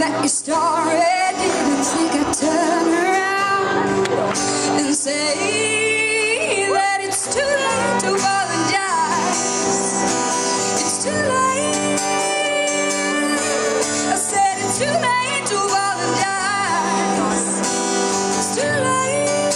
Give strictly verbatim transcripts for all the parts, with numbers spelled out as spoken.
that you started, didn't think I'd turn around and say that it's too late to apologize. It's too late. I said it's too late to apologize. It's too late.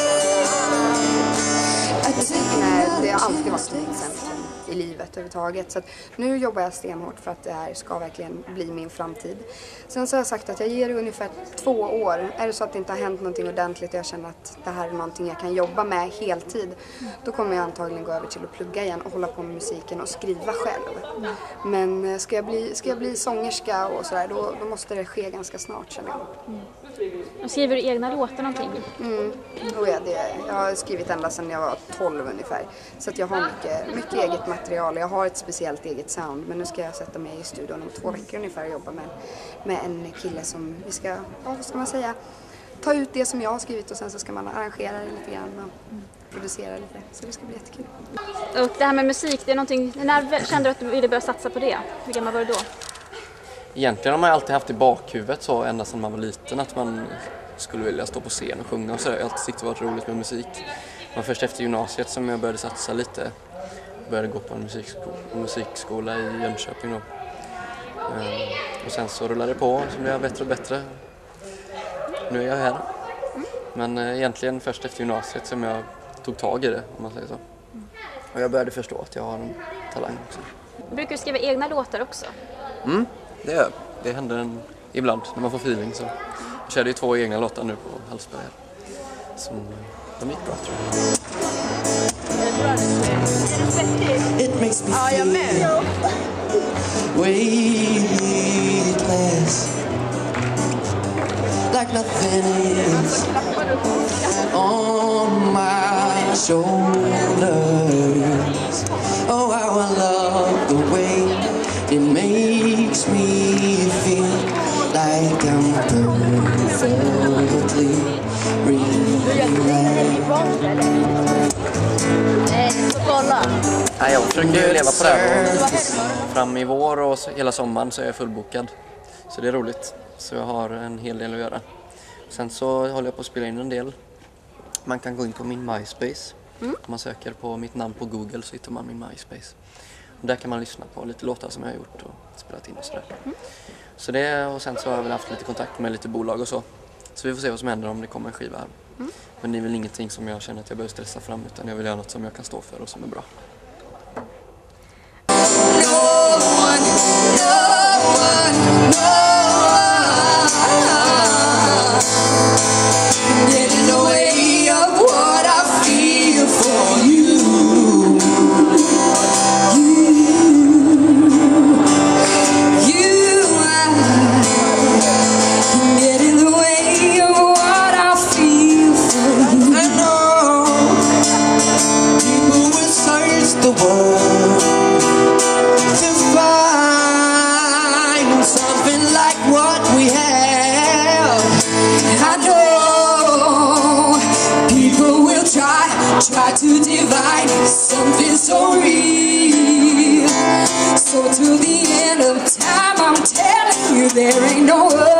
Nej, det har alltid varit musikcentrum i livet överhuvudtaget. Så att nu jobbar jag stenhårt för att det här ska verkligen bli min framtid. Sen så har jag sagt att jag ger det ungefär två år. Är det så att det inte har hänt någonting ordentligt och jag känner att det här är någonting jag kan jobba med heltid, då kommer jag antagligen gå över till att plugga igen och hålla på med musiken och skriva själv. Men ska jag bli, ska jag bli sångerska och sådär, då, då måste det ske ganska snart, känner jag. Mm. Och skriver du egna låtar någonting? Mm. Oh ja, det, jag har skrivit ända sedan jag var tolv ungefär. Så att jag har mycket, mycket eget material. Jag har ett speciellt eget sound. Men nu ska jag sätta mig i studion om två veckor ungefär och jobba med, med en kille som vi ska, ja, vad ska man säga, ta ut det som jag har skrivit och sen så ska man arrangera det lite grann och mm. producera lite. Så det ska bli jättekul. Och det här med musik, det är någonting, när kände du att du ville börja satsa på det? Hur gammal var du då? Egentligen har man alltid haft i bakhuvudet så ända sedan man var liten att man skulle vilja stå på scen och sjunga och sådär. Jag har alltid tyckt det varit roligt med musik. Det var först efter gymnasiet som jag började satsa lite. Jag började gå på en musikskola, musikskola i Jönköping då. Och sen så rullade det på så blev jag bättre och bättre. Nu är jag här. Men egentligen först efter gymnasiet som jag tog tag i det, om man säger så. Och jag började förstå att jag har en talang också. Brukar du skriva egna låtar också? Mm, det gör jag. Det händer en, ibland när man får feeling. Så. Jag körde ju två egna låtar nu på Hallsberg här. Som de gick bra, tror jag. It makes me feel weightless, like nothing is on my shoulders. Oh, how I love the way it makes me feel like I'm perfectly relaxed. Nej, jag försöker leva på det här. Fram i vår och hela sommaren så är jag fullbokad. Så det är roligt. Så jag har en hel del att göra. Sen så håller jag på att spela in en del. Man kan gå in på min MySpace. Mm. Om man söker på mitt namn på Google så hittar man min MySpace. Och där kan man lyssna på lite låtar som jag har gjort och spelat in och sådär. Mm. Så det, och sen så har jag väl haft lite kontakt med lite bolag och så. Så vi får se vad som händer om det kommer en skiva här. Mm. Men det är väl ingenting som jag känner att jag behöver stressa fram, utan jag vill göra något som jag kan stå för och som är bra. Try to divide something so real. So to the end of time, I'm telling you there ain't no other.